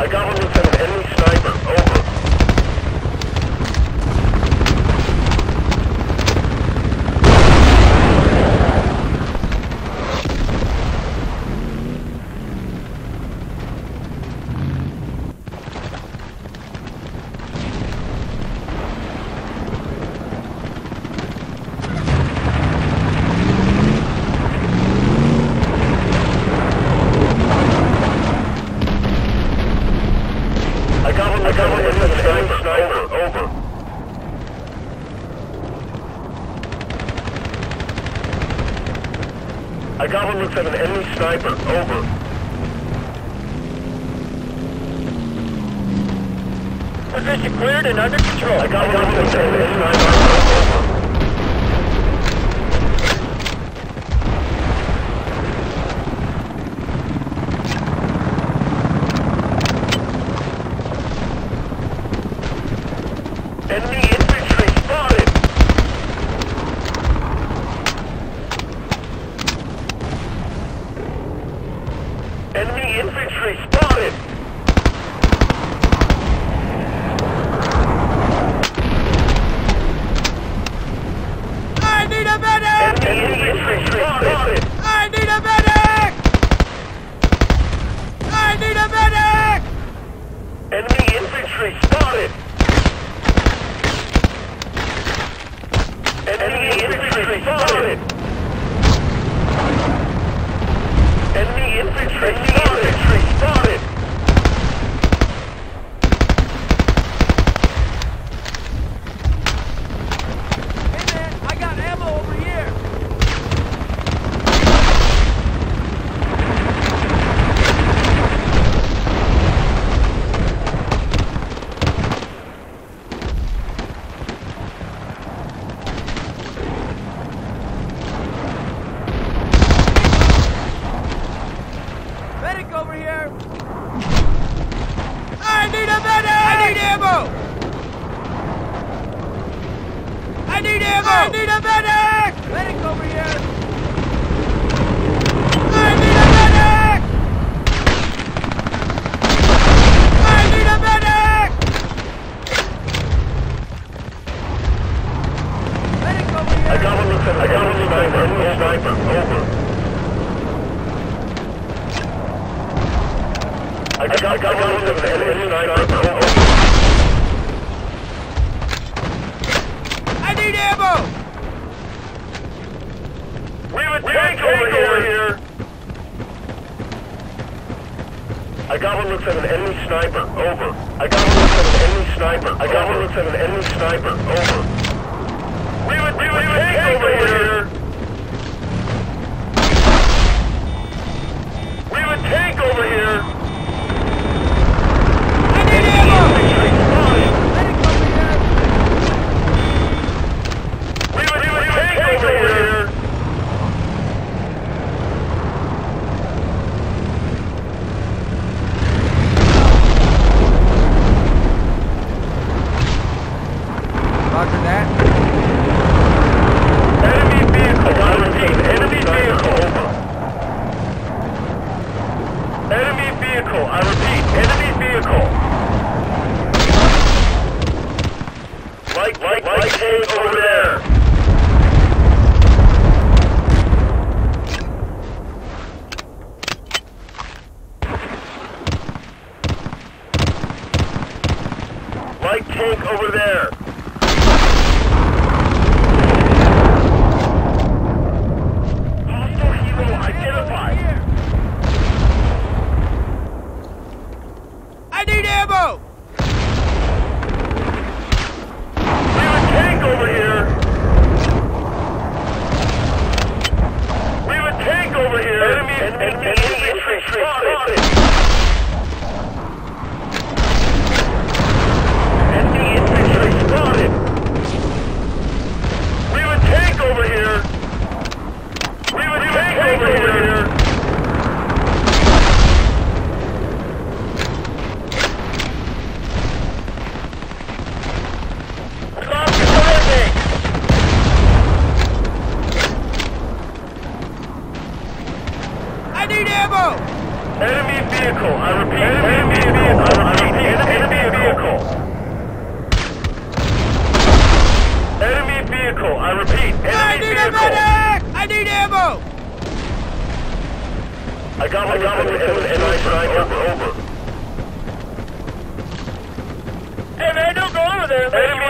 I got one with an enemy sniper. Over. I got one looks like an enemy sniper. Over. Position cleared and under control. I got one looks like an enemy sniper. Over. Enemy infantry spotted! Enemy infantry spotted! I need a medic! Enemy infantry spotted! I need a medic! I need a medic! Enemy infantry spotted! Enemy infantry spotted! Enemy infantry spotted! Hey man, I got ammo over here! Medic over here! I need a medic! I need ammo! I need ammo! I need a medic! Medic over here! I need a medic! I need a medic! Medic over here! I got one lieutenant. I got one sniper. Enemy sniper. Over. I got one lieutenant. Enemy sniper. Over. I need ammo! We have a tank over here! I got one lieutenant. Enemy sniper. Over. I got one lieutenant. Enemy sniper. I got one lieutenant. Enemy sniper. Over. We have a tank over here! We have a tank over here! I need ammo! Medic over here! We have a tank over here! Roger that. Enemy vehicle. I repeat, enemy vehicle. Over. Enemy vehicle. I repeat, enemy vehicle. Light tank over there. Light tank over there. Hostile hero identified. I need ammo! We have a tank over here. We have a tank over here. Enemy infantry spotted. Enemy infantry spotted. We have a tank over here. We have a tank over here. Stop charging! I need ammo! Enemy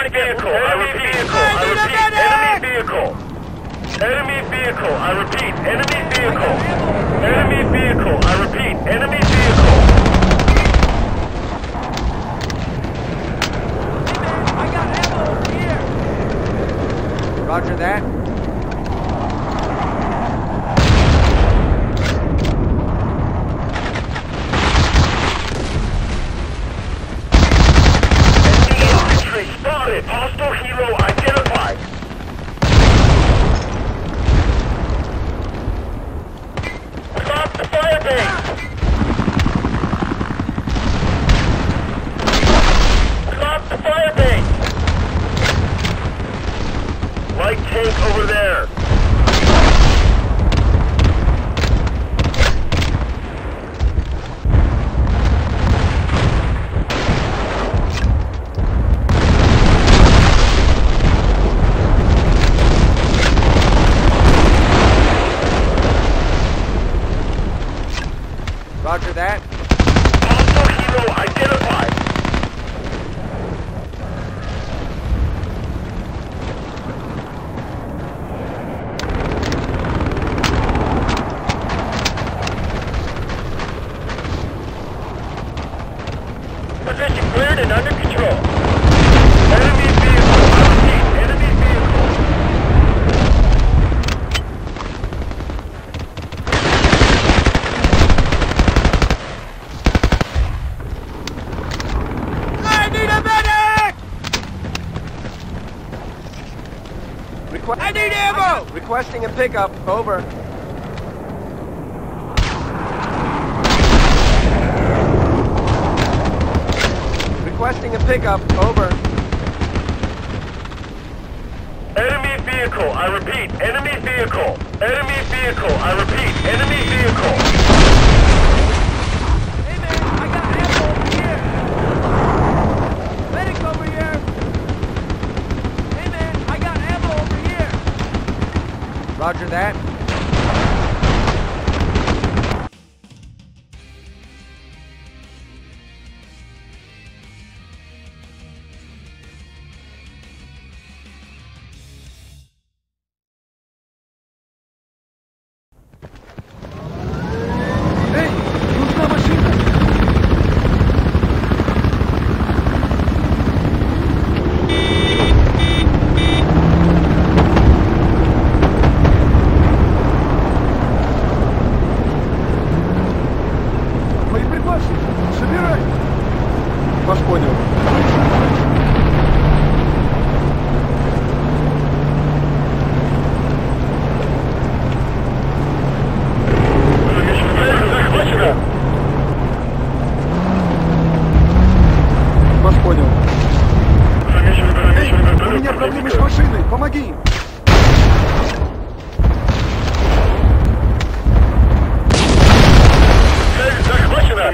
Enemy vehicle. Enemy vehicle. I repeat, enemy vehicle. Enemy vehicle. I repeat, enemy vehicle. Enemy vehicle. I repeat, enemy vehicle. I got ammo over here. Roger that. Spotted! Hostile helo identified! Stop the fire base! Stop the fire base! Light tank over there! Roger that. Hostile helo identified! Position cleared and under control. Enemy vehicle, I repeat, enemy vehicle. I need a medic! I need ammo! Requesting a pickup. Over. Requesting a pickup. Over. Enemy vehicle, I repeat, enemy vehicle. Enemy vehicle, I repeat, enemy vehicle. Hey man, I got ammo over here! Medic over here! Hey man, I got ammo over here! Roger that. Эй, нужна машина! Боеприпасы! Собирай! Вас понял. Захвачено! Вас понял. Эй, У меня проблемы с машиной! Помоги! Цель захвачена!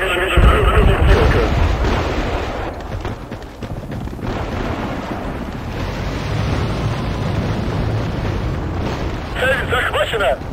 Цель захвачена!